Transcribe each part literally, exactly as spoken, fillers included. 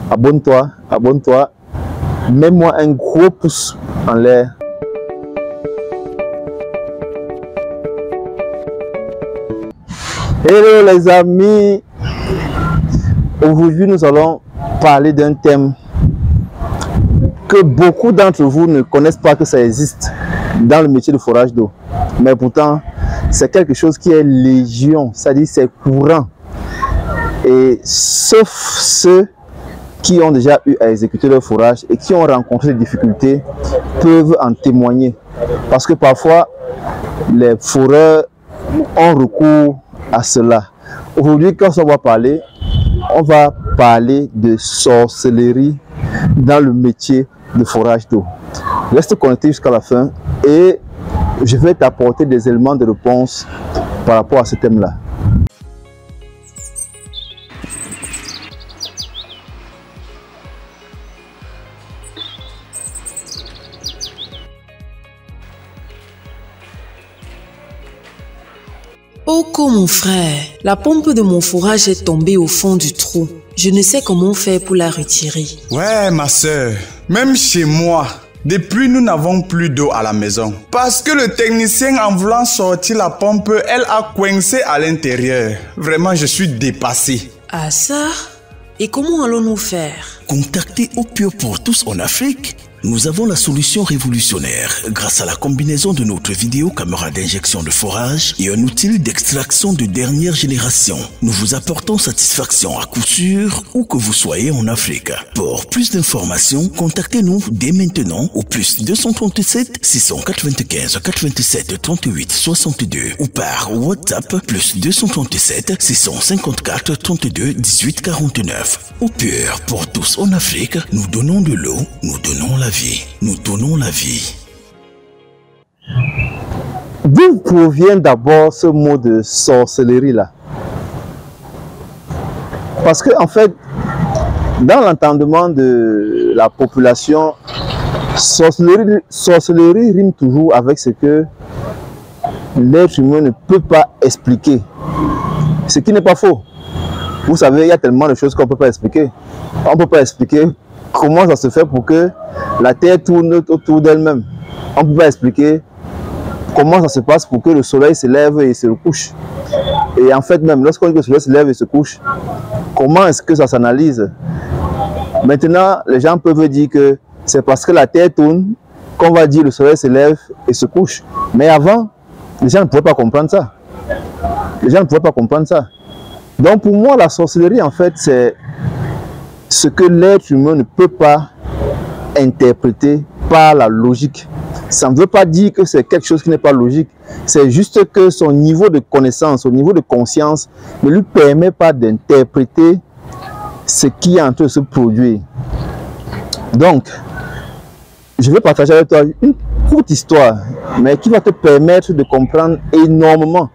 abonne-toi, abonne-toi. Mets-moi un gros pouce en l'air. Hello les amis, aujourd'hui nous allons parler d'un thème que beaucoup d'entre vous ne connaissent pas que ça existe dans le métier de forage d'eau. Mais pourtant, c'est quelque chose qui est légion, c'est-à-dire c'est courant. Et sauf ceux qui ont déjà eu à exécuter leur forage et qui ont rencontré des difficultés peuvent en témoigner. Parce que parfois, les foreurs ont recours à cela. Aujourd'hui, quand on va parler, on va parler de sorcellerie dans le métier de forage d'eau. Reste connecté jusqu'à la fin et je vais t'apporter des éléments de réponse par rapport à ce thème-là. Oh, que mon frère, la pompe de mon fourrage est tombée au fond du trou. Je ne sais comment faire pour la retirer. Ouais, ma soeur, même chez moi, depuis nous n'avons plus d'eau à la maison. Parce que le technicien, en voulant sortir la pompe, elle a coincé à l'intérieur. Vraiment, je suis dépassé. Ah ça? Et comment allons-nous faire? Contactez Opure pour tous en Afrique. Nous avons la solution révolutionnaire grâce à la combinaison de notre vidéo caméra d'injection de forage et un outil d'extraction de dernière génération. Nous vous apportons satisfaction à coup sûr où que vous soyez en Afrique. Pour plus d'informations, contactez-nous dès maintenant au plus deux cent trente-sept six cent quatre-vingt-quinze quatre-vingt-sept trente-huit soixante-deux ou par WhatsApp plus deux cent trente-sept six cent cinquante-quatre trente-deux dix-huit quarante-neuf. Opure pour tous en Afrique, nous donnons de l'eau, nous donnons la vie. Nous donnons la vie. D'où provient d'abord ce mot de sorcellerie là? Parce que en fait, dans l'entendement de la population, sorcellerie, sorcellerie rime toujours avec ce que l'être humain ne peut pas expliquer. Ce qui n'est pas faux. Vous savez, il y a tellement de choses qu'on ne peut pas expliquer. On ne peut pas expliquer comment ça se fait pour que la Terre tourne autour d'elle-même. On ne peut pas expliquer comment ça se passe pour que le soleil se lève et se couche. Et en fait, même lorsqu'on dit que le soleil se lève et se couche, comment est-ce que ça s'analyse? Maintenant, les gens peuvent dire que c'est parce que la Terre tourne qu'on va dire que le soleil se lève et se couche. Mais avant, les gens ne pouvaient pas comprendre ça. Les gens ne pouvaient pas comprendre ça. Donc pour moi, la sorcellerie, en fait, c'est ce que l'être humain ne peut pas interpréter par la logique. Ça ne veut pas dire que c'est quelque chose qui n'est pas logique. C'est juste que son niveau de connaissance, son niveau de conscience ne lui permet pas d'interpréter ce qui est en train de se produire. Donc, je vais partager avec toi une courte histoire, mais qui va te permettre de comprendre énormément.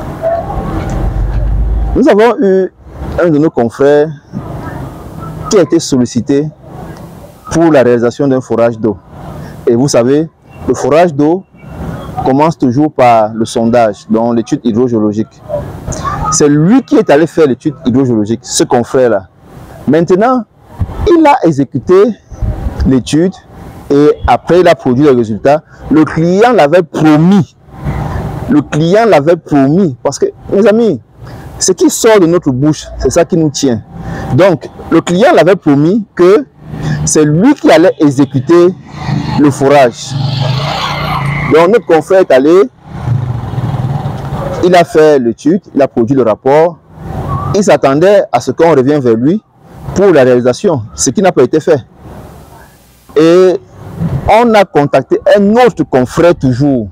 Nous avons eu un de nos confrères qui a été sollicité pour la réalisation d'un forage d'eau. Et vous savez, le forage d'eau commence toujours par le sondage, donc l'étude hydrogéologique. C'est lui qui est allé faire l'étude hydrogéologique, ce confrère-là. Maintenant, il a exécuté l'étude et après il a produit le résultat. Le client l'avait promis. Le client l'avait promis. Parce que, mes amis, ce qui sort de notre bouche, c'est ça qui nous tient. Donc, le client l'avait promis que c'est lui qui allait exécuter le forage. Donc, notre confrère est allé, il a fait l'étude, il a produit le rapport. Il s'attendait à ce qu'on revienne vers lui pour la réalisation, ce qui n'a pas été fait. Et on a contacté un autre confrère toujours.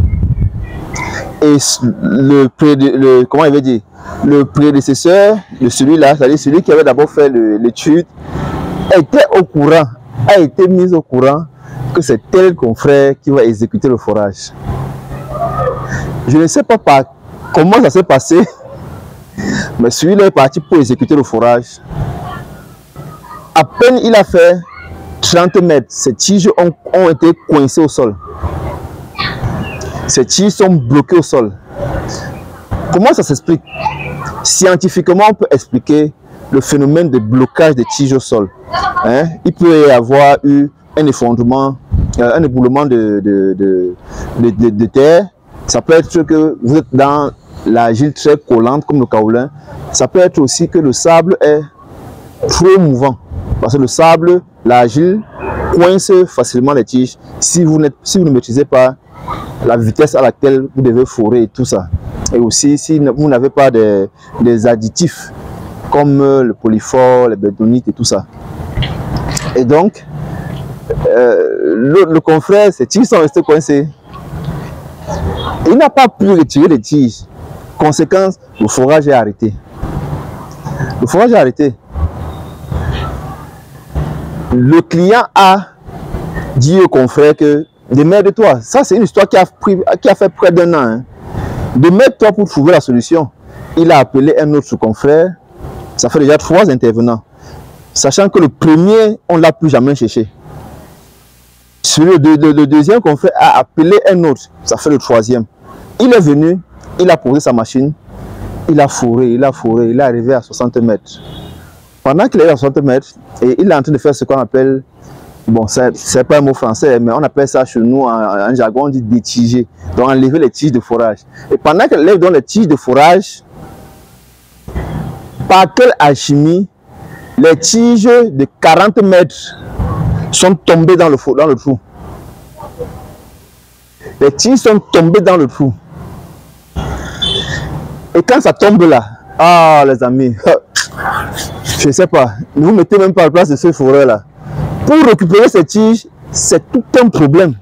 Et le, le comment il veut dire, le prédécesseur de celui-là, c'est-à-dire celui qui avait d'abord fait l'étude, était au courant, a été mis au courant que c'est tel confrère qui va exécuter le forage. Je ne sais pas par comment ça s'est passé, mais celui-là est parti pour exécuter le forage. À peine il a fait trente mètres, ces tiges ont, ont été coincées au sol. Ces tiges sont bloquées au sol. Comment ça s'explique? Scientifiquement, on peut expliquer le phénomène de blocage des tiges au sol. Hein? Il peut y avoir eu un effondrement, euh, un éboulement de, de, de, de, de, de terre. Ça peut être que vous êtes dans l'argile très collante comme le kaolin. Ça peut être aussi que le sable est trop mouvant. Parce que le sable, l'argile, coince facilement les tiges si vous, si vous ne maîtrisez pas la vitesse à laquelle vous devez forer et tout ça. Et aussi si vous n'avez pas des, des additifs comme le polyphore, les bétonites et tout ça. Et donc, euh, le, le confrère, ces tiges sont restées coincées. Il n'a pas pu retirer les tiges. Conséquence, le forage est arrêté. Le forage est arrêté. Le client a dit au confrère que démerde-toi. Ça, c'est une histoire qui a, pris, qui a fait près d'un an. Hein. Démerde-toi pour trouver la solution. Il a appelé un autre confrère. Ça fait déjà trois intervenants. Sachant que le premier, on ne l'a plus jamais cherché. Sur le, le, le deuxième confrère a appelé un autre. Ça fait le troisième. Il est venu, il a posé sa machine. Il a fourré, il a fourré, il est arrivé à soixante mètres. Pendant qu'il est à soixante mètres, et il est en train de faire ce qu'on appelle, bon, c'est pas un mot français, mais on appelle ça chez nous en, en jargon, on dit détiger. Donc enlever les tiges de forage. Et pendant qu'il lève donc les tiges de forage, par quelle alchimie, les tiges de quarante mètres sont tombées dans le, dans le trou. Les tiges sont tombées dans le trou. Et quand ça tombe là, ah les amis, je ne sais pas, ne vous mettez même pas à la place de ce forêt là. Pour récupérer ces tiges, c'est tout un problème.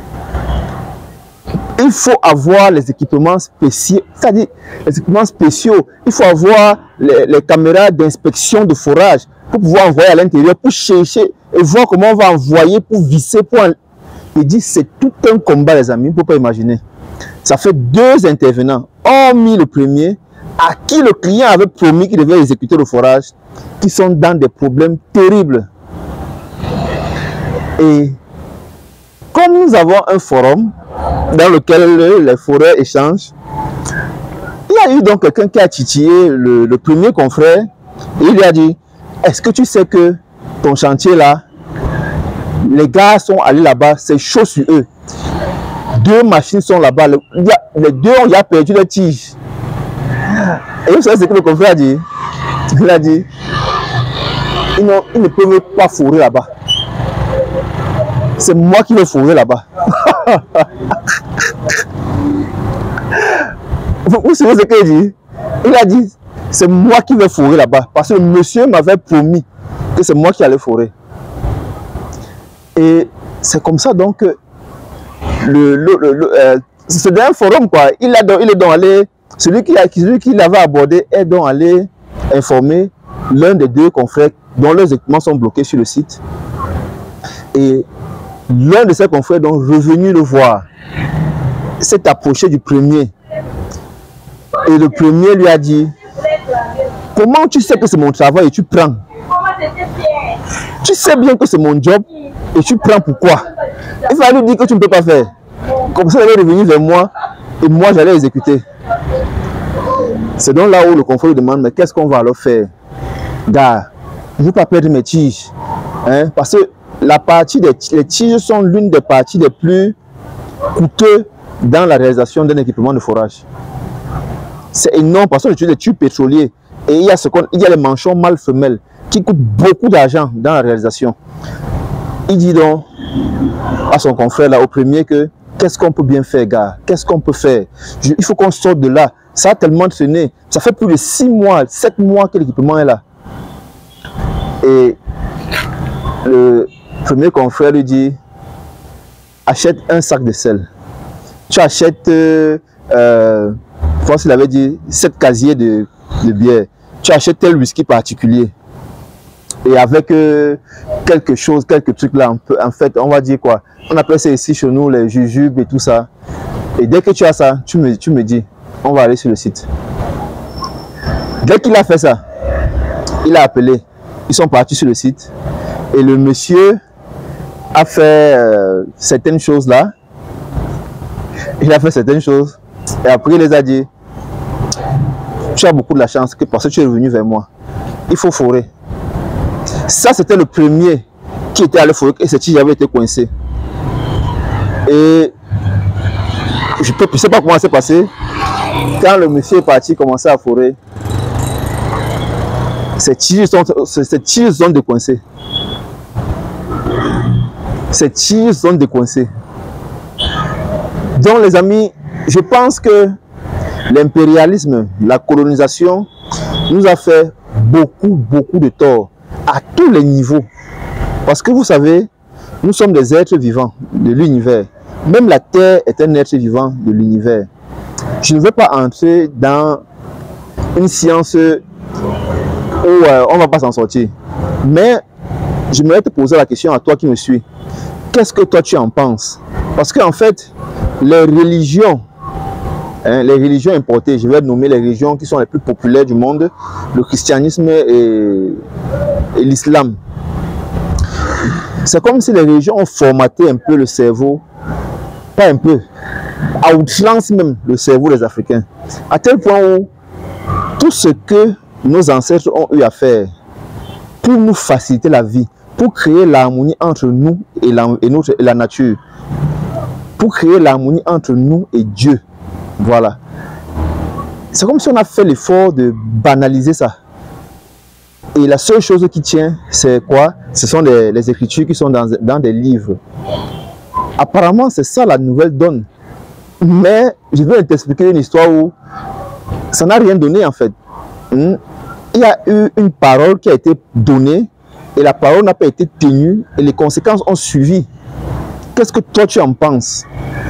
Il faut avoir les équipements spéciaux, c'est-à-dire les équipements spéciaux. Il faut avoir les, les caméras d'inspection de forage pour pouvoir envoyer à l'intérieur, pour chercher et voir comment on va envoyer, pour visser, pour... Il dit c'est tout un combat les amis, il ne faut pas imaginer. Ça fait deux intervenants, hormis le premier, à qui le client avait promis qu'il devait exécuter le forage, qui sont dans des problèmes terribles. Et comme nous avons un forum dans lequel les forêts échangent, il y a eu donc quelqu'un qui a titillé le, le premier confrère et il lui a dit, est-ce que tu sais que ton chantier là, les gars sont allés là-bas, c'est chaud sur eux. Deux machines sont là-bas, le, les deux ont a perdu les tiges. Et vous savez ce que le confrère a dit? Il a dit, ils, ils ne peuvent pas fourrer là-bas. C'est moi qui vais fourrer là-bas. Vous savez ce qu'il dit? Il a dit, c'est moi qui vais fourrer là-bas. Parce que le monsieur m'avait promis que c'est moi qui allais fourrer. Et c'est comme ça donc que le, le, le, le, euh, c'est un forum quoi. Il, a donc, il est donc allé, celui qui, a, celui qui l'avait abordé est donc allé informer l'un des deux confrères dont leurs équipements sont bloqués sur le site. Et l'un de ses confrères est donc revenu le voir, s'est approché du premier. Et le premier lui a dit, comment tu sais que c'est mon travail et tu prends? Tu sais bien que c'est mon job et tu prends pourquoi? Il fallait lui dire que tu ne peux pas faire. Comme ça, il est revenu vers moi et moi j'allais exécuter. C'est donc là où le confrère lui demande, mais qu'est-ce qu'on va alors faire? Gars, je ne veux pas perdre mes tiges. Hein? Parce que la partie des les tiges sont l'une des parties les plus coûteuses dans la réalisation d'un équipement de forage. C'est énorme parce qu'on utilise des tubes pétroliers et il y a, ce qu'on, il y a les manchons mâles-femelles qui coûtent beaucoup d'argent dans la réalisation. Il dit donc à son confrère là au premier que qu'est-ce qu'on peut bien faire gars, qu'est-ce qu'on peut faire? Je, il faut qu'on sorte de là, ça a tellement traîné, ça fait plus de six mois, sept mois que l'équipement est là. Et le premier confrère lui dit, achète un sac de sel. Tu achètes, euh, euh, je pense qu'il avait dit, sept casiers de, de bière. Tu achètes tel whisky particulier. Et avec euh, quelque chose, quelques trucs là, on peut, en fait, on va dire quoi? On appelle ça ici chez nous les jujubes et tout ça. Et dès que tu as ça, tu me, tu me dis, on va aller sur le site. Dès qu'il a fait ça, il a appelé. Ils sont partis sur le site. Et le monsieur a fait euh, certaines choses là. Il a fait certaines choses. Et après, il les a dit, tu as beaucoup de la chance que parce que tu es revenu vers moi. il faut forer. Ça, c'était le premier qui était allé forer et ce tige avait été coincé. Et je ne sais pas comment c'est passé. Quand le monsieur est parti commencer à forer, ces tiges sont, ces tiges sont décoincées. Ces tiges sont décoincées. Donc les amis, je pense que l'impérialisme, la colonisation nous a fait beaucoup, beaucoup de tort à tous les niveaux. Parce que vous savez, nous sommes des êtres vivants de l'univers. Même la Terre est un être vivant de l'univers. Je ne veux pas entrer dans une science où euh, on ne va pas s'en sortir. Mais je me vais te poser la question à toi qui me suis. Qu'est-ce que toi tu en penses? Parce qu'en fait, les religions, hein, les religions importées, je vais nommer les religions qui sont les plus populaires du monde, le christianisme et, et l'islam. C'est comme si les religions ont formaté un peu le cerveau, pas un peu, à outrance même le cerveau des Africains. À tel point où tout ce que nos ancêtres ont eu à faire pour nous faciliter la vie, pour créer l'harmonie entre nous et la, et notre, et la nature, pour créer l'harmonie entre nous et Dieu. Voilà. C'est comme si on a fait l'effort de banaliser ça. Et la seule chose qui tient, c'est quoi? Ce sont les, les écritures qui sont dans, dans des livres. Apparemment, c'est ça la nouvelle donne. Mais je vais t'expliquer une histoire où ça n'a rien donné en fait. Il y a eu une parole qui a été donnée et la parole n'a pas été tenue et les conséquences ont suivi. Qu'est-ce que toi tu en penses?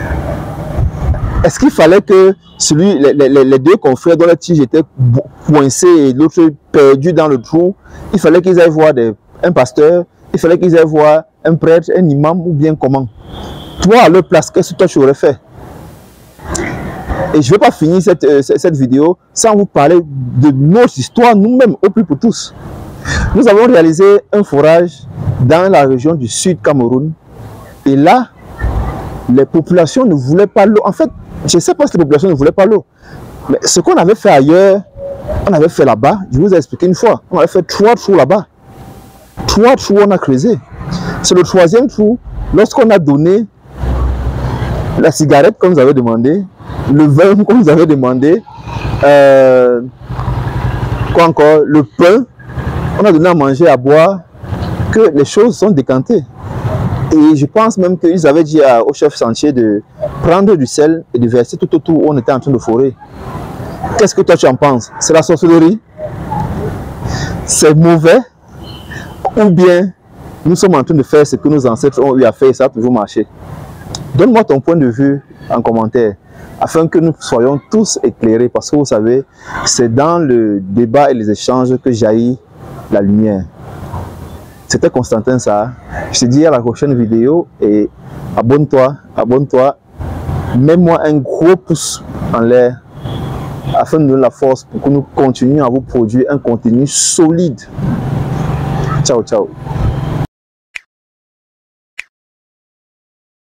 Est-ce qu'il fallait que celui, les, les, les deux confrères dont la tige était coincée et l'autre perdu dans le trou, il fallait qu'ils aillent voir des, un pasteur, il fallait qu'ils aillent voir un prêtre, un imam ou bien comment? Toi à leur place, qu'est-ce que toi tu aurais fait? Et je ne vais pas finir cette, euh, cette vidéo sans vous parler de notre histoire nous-mêmes, au plus pour tous. Nous avons réalisé un forage dans la région du sud Cameroun. Et là, les populations ne voulaient pas l'eau. En fait, je ne sais pas si les populations ne voulaient pas l'eau. Mais ce qu'on avait fait ailleurs, on avait fait là-bas, je vous ai expliqué une fois. On avait fait trois trous là-bas. Trois trous, on a creusé. C'est le troisième trou, lorsqu'on a donné la cigarette comme vous avez demandé, le vin comme vous avez demandé, euh, quoi encore, le pain, on a donné à manger, à boire, que les choses sont décantées. Et je pense même qu'ils avaient dit à, au chef chantier de prendre du sel et de verser tout autour où on était en train de forer. Qu'est-ce que toi tu en penses? C'est la sorcellerie? C'est mauvais? Ou bien nous sommes en train de faire ce que nos ancêtres ont eu à faire et ça a toujours marché? Donne-moi ton point de vue en commentaire afin que nous soyons tous éclairés, parce que vous savez, c'est dans le débat et les échanges que jaillit la lumière. C'était Constantin ça. Je te dis à la prochaine vidéo et abonne-toi, abonne-toi, mets-moi un gros pouce en l'air afin de nous donner la force pour que nous continuions à vous produire un contenu solide. Ciao, ciao.